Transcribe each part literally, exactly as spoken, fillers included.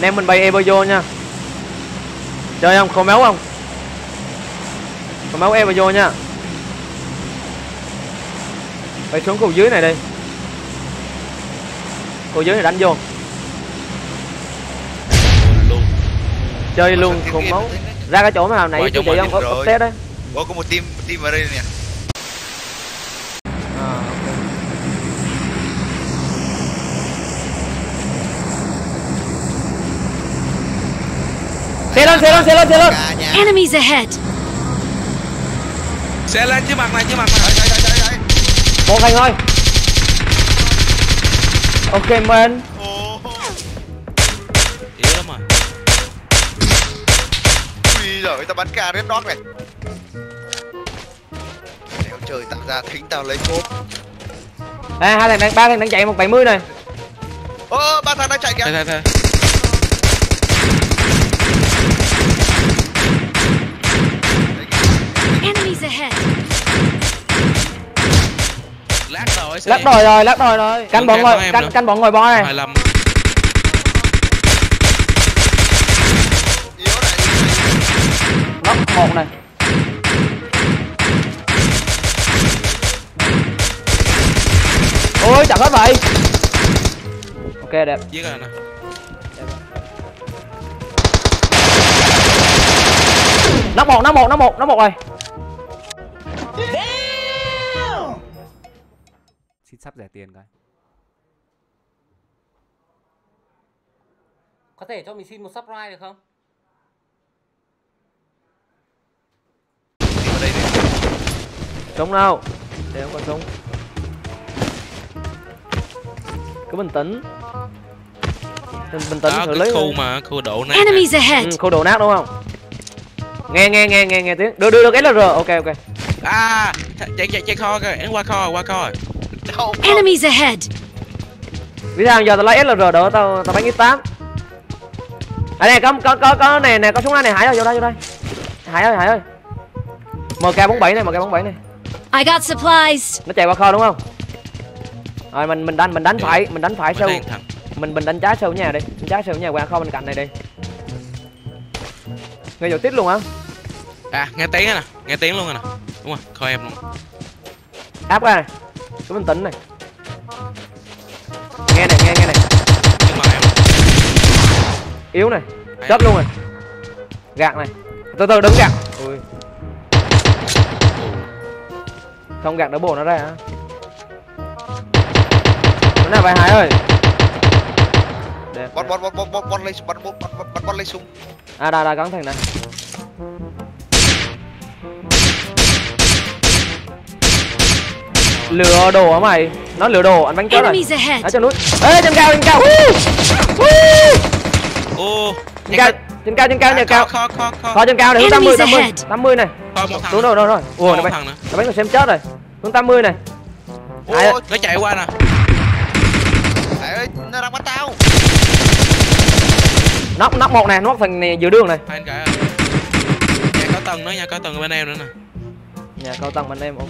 em mình bay Evo vô nha. Chơi không? Không máu không? Không máu Evo vô nha. Bay xuống khu dưới này đi. Khu dưới này đánh vô. Luôn. Chơi luôn không máu. Ra cái chỗ mà hồi nãy tôi chạy không có test đấy. Ủa có một team, một team ở đây nè. À, ok. Xe lên, xe lên, xe lên, xe lên. Enemies ahead. Xe lên chứ mặt này, chứ mặt này. Đây, đây, đây, đây. Một thành thôi. Ok man. Yếu lắm rồi. Ui giời, tao bắn ca Red Dot này. Đéo trời tạo ra thính tao lấy cốp. À, hai thằng đang, ba thằng đang chạy một bảy mươi này. Ơ, ba thằng đang chạy kìa. Đây, đây, đây. Enemies ahead. Lát rồi, lát rồi rồi, lát rồi rồi. Canh bọn ngồi, canh canh bọn ngồi bo này. hai lăm. Nóc một này. Ôi chậm hết vậy. Ok đẹp. Giết rồi nè. Nóc một, nóc một, nóc một, nóc một rồi. Xin sắp rẻ tiền coi. Có thể cho mình xin một subscribe được không? Ở đây đi. Súng đâu? Để không có súng. Cứ bình tĩnh. Bình tĩnh xử lý. Khu mà khu độ nát. Enemies ahead. Ừ, khu độ nát đúng không? Nghe nghe nghe nghe nghe tiếng. Đưa đưa được ét lờ rờ. Ok ok. À, chạy chạy chạy kho kìa, em qua kho, qua kho. Enemies ahead. Biết sao giờ tao lấy ét lờ rờ đỡ tao tao bắn ích tám. À này có có có có nè nè có súng này Hải ơi vô đây vô đây. Hải ơi Hải ơi. em ca bốn bảy này, em ca bốn bảy này. I got supplies. Nó chạy qua kho đúng không? Rồi mình mình đánh mình đánh phải, mình đánh phải sâu. Mình mình đánh trái sâu nhà đi, đánh trái sâu nhà qua kho bên cạnh này đi. Nghe vô tít luôn hả? À, nghe tiếng nè, nghe tiếng luôn rồi nè. Đúng rồi, kho em luôn. Áp qua này. Cứ bình tĩnh này. Nghe này, nghe nghe này. Nhưng mà em yếu này. Chết luôn rồi. Gạt này. Từ từ đứng gạt. Ui. Không gạt đỡ bổ nó ra hả? Nó nào vậy Hải ơi? Đẹp. Bot bot bot bot bot bot lấy bot bot bot bot lấy súng. À đây đây cắn thằng này. Lừa đồ hả mày? Nó lừa đồ, anh bắn chết rồi. Ở trên núi. Ê trên cao, trên cao. Ô, trên cao, trên cao, trên cao, nhà cao. Kho kho kho. Kho trên cao này, hướng tám mươi, tám mươi, tám mươi này. Đúng rồi, rồi rồi. Ủa nó bắn. Nó bắn nó xem chết rồi. Hướng tám mươi này. Ô, nó chạy qua nè. Hải ơi, nó đang bắn tao. Nóc nóc một này, nóc thằng này giữa đường này. Hai anh cả. Nhà cao tầng nữa, nhà cao tầng bên em nữa nè. Nhà cao tầng bên em, ok.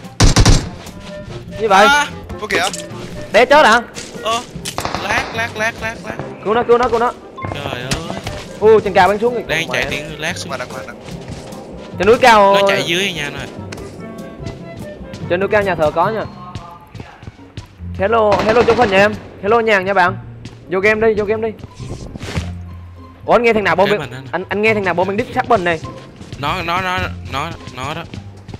Như vậy. À, có kìa. Để chết hả? Ơ, lát lát lát lát lát. Cứu nó, cứu nó, cứu nó. Trời ơi. U trên cao bắn xuống. Đang chạy tiếng lát xuống. Trên núi cao. Nó chạy dưới nha này. Trên núi cao nhà thờ có nha. Hello, hello chúc phần nhà em. Hello nhàng nha bạn. Vô game đi, vô game đi. Ủa anh nghe thằng nào bom mình, anh anh nghe thằng nào bom mình đít sát bình này. Nó nó nó nó nó đó.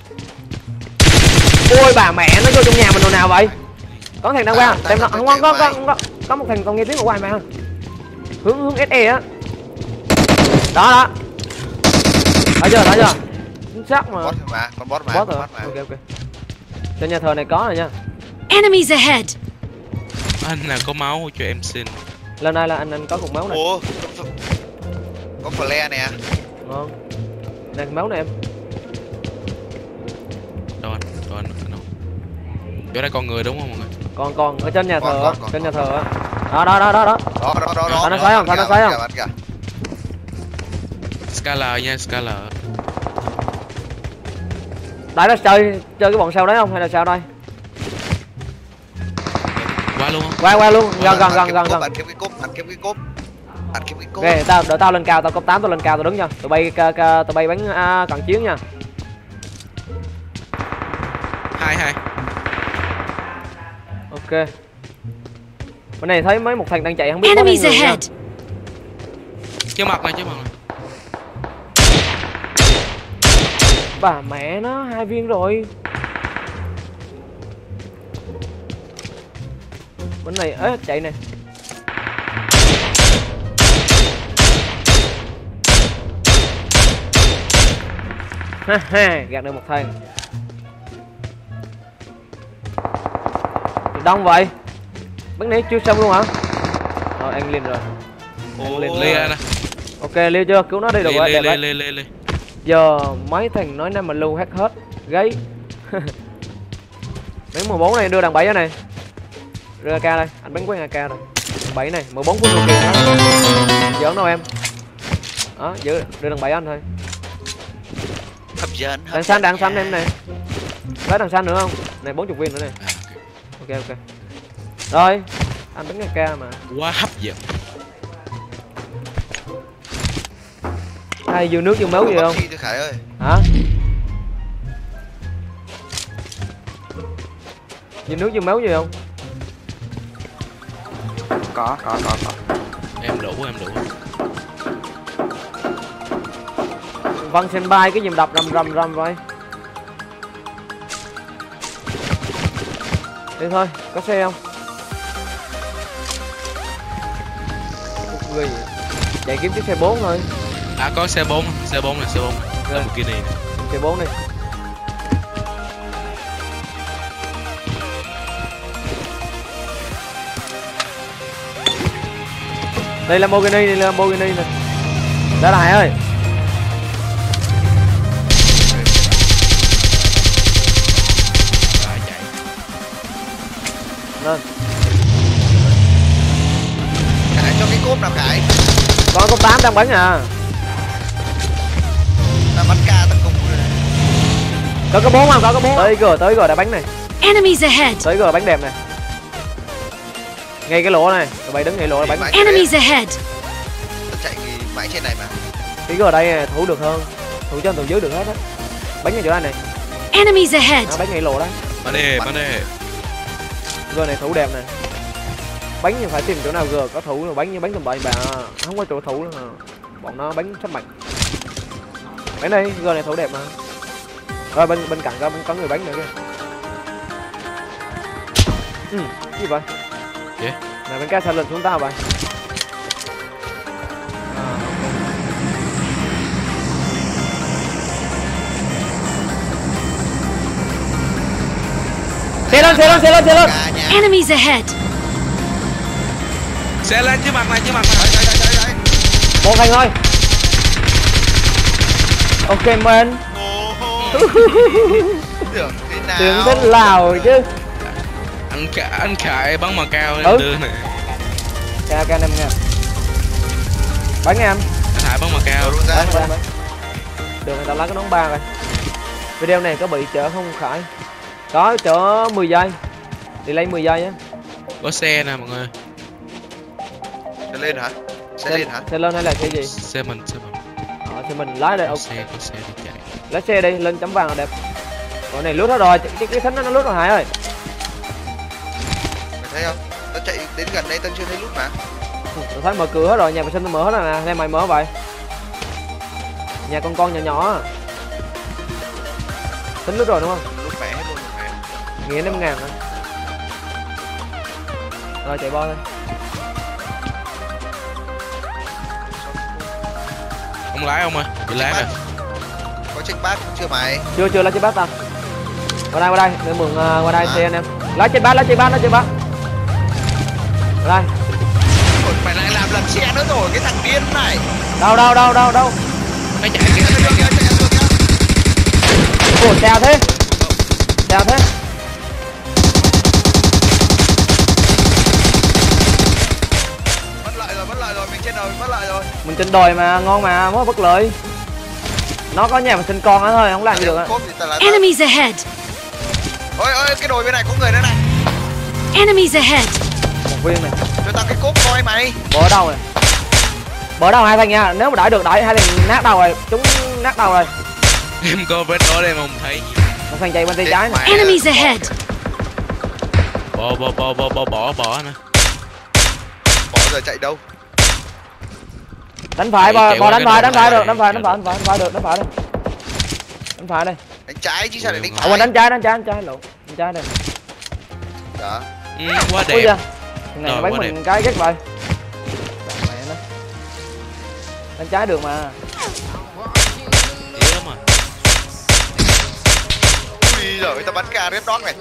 Ôi bà mẹ nó vô trong nhà mình rồi nào vậy? Có thằng đang qua, tem nó không có có có có có một thằng còn nghe tiếng ở ngoài mà. Hướng hướng ét e á. Đó đó. Thấy chưa, thấy chưa? Chính xác mà. Bot mà, con bot mà. Bot rồi. Ok ok. Trên nhà thờ này có rồi nha. Enemies ahead. Anh nào có máu cho em xin. Lần này là anh anh có cục máu này. Ủa, có flare nè. Ngon. Này máu này em. Đâu anh, đâu anh, anh đâu. Chỗ đây còn người đúng không mọi người? Còn còn ở trên nhà còn, thờ, còn, còn, trên còn. nhà thờ á. Đó đó đó đó đó. Đó đó đó đó. Nó xoáy không? Nó xoáy không? Scalar nha, Scalar. Đấy là chơi chơi cái bọn sau đấy không hay là sao đây? Qua luôn không? Qua qua luôn, gần gần gần gần gần. Anh kiếm cái cúp, anh kiếm cái cúp. Bắn kiếm cái cốt. Ok, tao đợi tao lên cao, tao cấp tám tao lên cao tao đứng nha. Tụi bay ca, ca, tụi bay bắn à, cận chiến nha. Hai hai. Ok. Bên này thấy mấy một thằng đang chạy không biết có Enemies người nha. ahead. Trước mặt này, trước mặt này. Bà mẹ nó hai viên rồi. Bên này ế chạy nè. Ha ha, gạt được một thằng. Đông vậy. Bắn này chưa xong luôn hả? Rồi anh lên rồi. Ồ, lên lia rồi. nè. Ok, liêu chưa? Cứu nó đi được Lia, rồi, lia, đẹp lia, đấy. lia, lia, lia. Giờ mấy thằng nói nam mà lưu hack hết. Gáy. Mấy mười bốn này đưa đằng bảy ra này. Đưa a ca đây, anh bắn quên a ca rồi. bảy này, mười bốn của người kia đó. Giỡn đâu em. Đó, giữ đưa đằng bảy anh thôi. Hấp dẫn. Đằng xanh, đằng xanh em này. Lấy đằng xanh nữa không? Này bốn mươi viên nữa này. À, ok. Ok ok. Rồi, anh bắn a ca mà. Quá hấp dẫn. Ai vô nước vô máu gì không? Bác Khải ơi. Hả? Vô nước vô máu gì không? Có, có, có, có. Em đủ, em đủ. Văn sen bay cái gì mà đập rầm rầm rầm vậy? Đi thôi, có xe không? Một người chạy kiếm chiếc xe bốn thôi. À có xe bốn, xe bốn này, xe bốn. Ok. Lamborghini này. Xe bốn đi. Đây là Lamborghini, đây là Lamborghini nè. Đã lại ơi. Rồi chạy. Lên. Khải cho cái cốp nào Khải. Có có tám đang bắn à. Ta bắn ca tấn công rồi. Có có bốn không? Có có bốn. Tới rồi, tới rồi đã bắn này. Enemies ahead. Tới rồi bắn đẹp này. Ngay cái lỗ này, tụi bay đứng ngay lỗ là bắn. Enemies ahead. Ta chạy mãi trên này mà. Cái ở đây thủ được hơn. Thủ trên thủ dưới được hết á. Bắn ngay chỗ này này. Enemies ahead. Đó, bắn ngay lỗ đấy. Bắn đi, bắn đi. Rồi này thủ đẹp này. Bắn nhưng phải tìm chỗ nào gờ có thủ rồi bắn như bắn tầm bậy bà. Không có chỗ thủ nữa hả? Bọn nó bắn sắp mạnh. Bắn đây, gờ này thủ đẹp mà. Rồi bên bên cạnh có có người bắn nữa kìa. Ừ, cái gì vậy? Gì? Này bên cái sao lên xuống tao vậy? Xe lên, xe lên, xe lên, xe lên. Enemies ahead. Xe lên trước mặt này, trước mặt này. Một thằng thôi. Ok men. Tưởng thế nào? Tưởng thế Lào chứ. Anh Khải, anh Khải bắn mà cao Ừ. em đưa này. Ca ca năm nha. Bắn em. Anh Hải bắn mà cao. Bắn, bắn, bắn. Được người ta lấy cái nón ba rồi. Video này có bị chở không Khải? Có chở mười giây. Đi lấy mười giây á. Có xe nè mọi người. Xe lên hả? Xe, Xe lên hả? Xe lên hay là xe gì? Xe mình, xe mình. Ờ, xe mình lái đây. Có Ok. xe, có xe đi chạy. Lấy xe đi, lên chấm vàng là đẹp. Còn này lút hết rồi, cái cái thánh nó lút rồi Hải ơi. Mày thấy không? Tao chạy đến gần đây tao chưa thấy lút mà. Tôi thấy mở cửa hết rồi, nhà vệ sinh tôi mở hết rồi nè, nên mày mở vậy. Nhà con con nhỏ nhỏ. Tính lút rồi đúng không? Lút mẹ hết luôn rồi mẹ. Nghĩa năm ngàn rồi. Rồi chạy bo thôi. Không lái không ơi, bị lái rồi. Có check bát chưa mày? Chưa chưa lấy chiếc bát tao. Qua đây qua đây, để mượn uh, qua đây xe anh em. Lấy chiếc bát, lấy chiếc bát, lấy chiếc bát. Qua đây. Ôi, mày lại làm lật xe nữa rồi, cái thằng điên này. Đâu đâu đâu đâu đâu. Nó chạy kìa. Kìa, kìa, kìa, kìa, kìa. Ủa sao thế? Sao thế? Mất lại rồi, mất lại rồi, mình trên đầu mất lại rồi. Mình trên đồi mà, ngon mà, mới bất lợi. Nó có nhà mà sinh con đó thôi, không làm gì được á. Cốp thì tao lại tao. Enemies ahead. Ôi ôi, cái đồi bên này có người nữa này. Enemies ahead. Một viên này. Cho tao cái cốp coi mày. Bỏ ở đâu này? Bờ đầu hai thằng nha, nếu mà đợi được đợi hai thằng nát đầu rồi, chúng nát đầu rồi. Em có vết đó đây mà không thấy. Một thằng chạy bên tay trái này. Enemies ahead. Bỏ bỏ bỏ bỏ bỏ bỏ bỏ nè. Bỏ giờ chạy đâu? Đánh phải bò, bò đánh phải, đánh phải được, đánh phải, đánh phải, đánh phải, đánh phải được, đánh phải đi. Đánh phải đi. Đánh trái chứ sao lại đánh Ở phải? bên đánh trái, đánh trái, đánh trái lộn. Đánh trái đây. Đó. Ừ, quá Ui đẹp. da. Thằng này Rồi, bắn quá mình cái ghét vậy. Mẹ nó. Đánh trái được mà. Dễ lắm à. Ui giời, người ta bắn ca Red Dot này.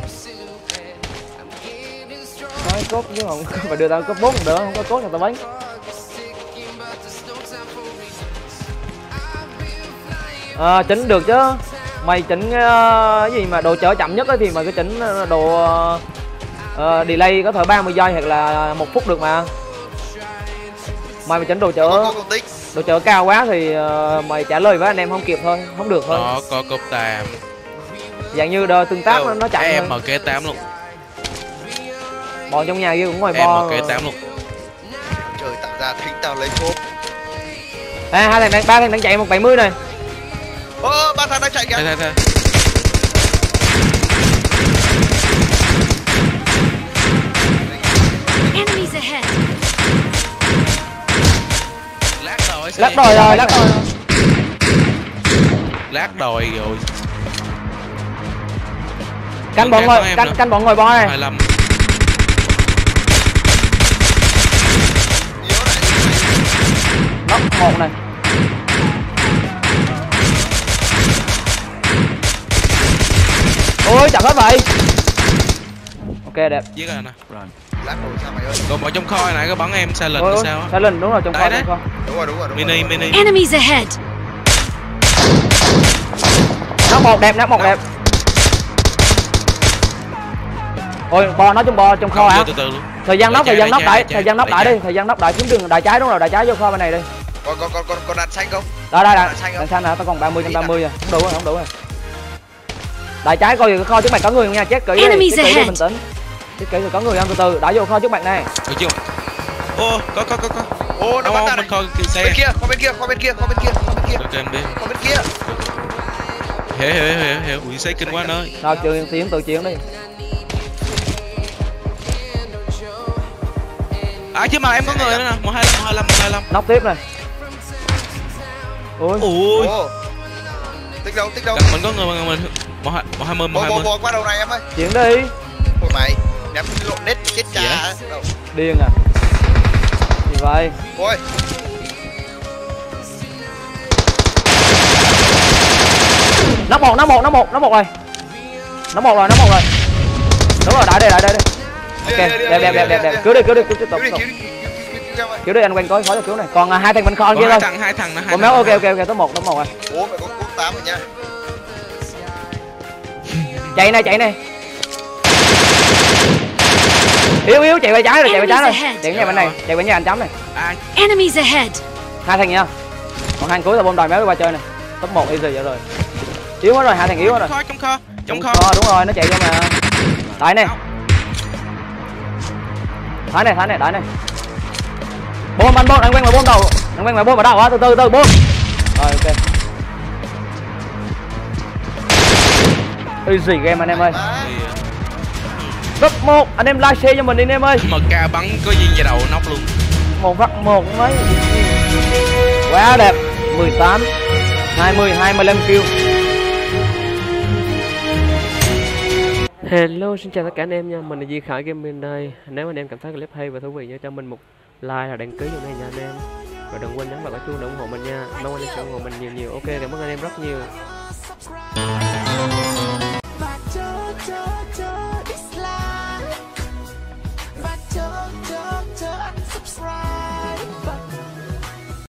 Nói cốt chứ không phải đưa tao cốt bốn được, không có cốt là tao bắn. À, chỉnh được chứ. Mày chỉnh uh, cái gì mà đồ chở chậm nhất ấy, thì mày cứ chỉnh đồ uh, delay có thể ba mươi giây hoặc là một phút được mà. Mày mà chỉnh đồ chở đồ chở cao quá thì uh, mày trả lời với anh em không kịp thôi, không được thôi. Đó có cốp tám. Dạng như đờ, tương tác nó, nó chậm em hơn. M K tám luôn. Bọn trong nhà kia cũng ngoài Em bo. M K tám luôn. Trời tạo ra thính tao lấy cốp. À, hai thằng đang ba thằng đang chạy một bảy mươi này. Ơ, ba thằng đang chạy kìa. Thôi thôi thôi. Enemies ahead. Lát rồi. Lắc đồi rồi, lắc đồi rồi. Lát đồi rồi. Canh bọn ngồi, canh canh bọn ngồi bo này. hai lăm. Nóc một này. Ôi chặt hết vậy. Ok đẹp. Giết rồi nè. Lát rồi sao mày ơi? Còn ở trong kho này có bắn em sai lệch Ôi, hay ôi, sao á? sai lệnh đúng rồi trong kho Đấy, trong kho. Đúng rồi, đúng rồi, đúng rồi. Mini đúng rồi. mini. Enemies ahead. Nóc một đẹp, nóc một đẹp. Ôi bo nó trong bo trong kho Không, hả? vô từ từ luôn. Thời gian nóc, Đợi thời gian trái, nóc đợi đẩy, trái, thời gian nóc đợi đẩy đi, thời gian nóc đẩy xuống đường đẩy trái đúng rồi, đẩy trái vô kho bên này đi. Còn còn còn còn còn đạn xanh không? Đây đây đây. Đạn xanh không? Đạn xanh hả? Tao còn ba mươi trên ba mươi rồi, không đủ rồi, không đủ rồi. Đẩy trái coi cái kho trước mặt có người không nha, chết kỹ đi, Enemies chết kỹ đi, ahead. bình tĩnh. Chết kỹ rồi có người không, từ từ, đẩy vô kho trước mặt này. Được chưa? Ô, có có có có. Ô, nó bắn ra bên này. kho kia xe. Bên kia, qua bên kia, qua bên kia, qua bên kia, qua bên kia. Được em đi. Qua bên kia. Hiểu hiểu hiểu hiểu. Ui xe kinh quá nơi. Rồi chuyện tiến tự chiến đi. À chứ mà em có người nữa nè. một hai lăm, một hai lăm, một hai lăm. Nóc tiếp này. Ui. Ui. Ồ. Tích đâu, tích đâu. Gần mình có người mà mình một hai một hai mươi, một Bò hai bò mươi. bò qua đầu này em ơi. Chiến đi. Ôi mày, ném lộn nết chết cha. Dạ. Đâu. Điên à. Gì vậy? Ôi. Nóc một, nóc một, nóc một, nóc một rồi. Nóc một rồi, nóc một rồi. Đúng rồi, đợi đây, đợi đây đi. Ok, đẹp đẹp đẹp đẹp đẹp. Cứu đi, cứu đi, cứu tiếp tục. Cứu đi, tiếp tục. cứu đi, cứu đi, cứu đi, cứu đi. Cứu đi anh quen coi khó cho cứu này. Còn à, hai thằng bên kho kia Có thôi. hai thằng, hai thằng nè, hai Còn thằng. méo ok ok ok, top một, top một rồi. Ủa mày có cốt tám rồi nha. Chạy này, chạy này. Yếu yếu chạy về trái rồi, chạy về trái rồi. Chạy nhà bên này, chạy về nhà anh chấm này. À, Enemies ahead. Hai thằng nha. Còn hai cuối là bom đòi méo đi qua chơi này. Top một easy vậy rồi. Yếu quá rồi, hai thằng yếu quá rồi. trong kho, trong kho. Đúng rồi, nó chạy vô mà. Đợi này. Thái này, thái này, đợi này. Bom bắn bom, anh quen vào bom đầu. Anh quen vào bom vào đầu á, từ từ từ bom. Rồi ok. Easy game anh em ơi. Top một, anh em like share cho mình đi anh em ơi. em ca bắn có gì về đầu nóc luôn. Một phát một mấy. Quá đẹp. mười tám, hai mươi, hai mươi lăm kill. Hello, xin chào tất cả anh em nha. Mình là Di Khải Gaming đây. Nếu anh em cảm thấy clip hay và thú vị nhớ cho mình một like và đăng ký cho này nha anh em. Và đừng quên nhấn vào cái chuông để ủng hộ mình nha. Mong anh em sẽ ủng hộ mình nhiều nhiều. Ok, cảm ơn anh em rất nhiều.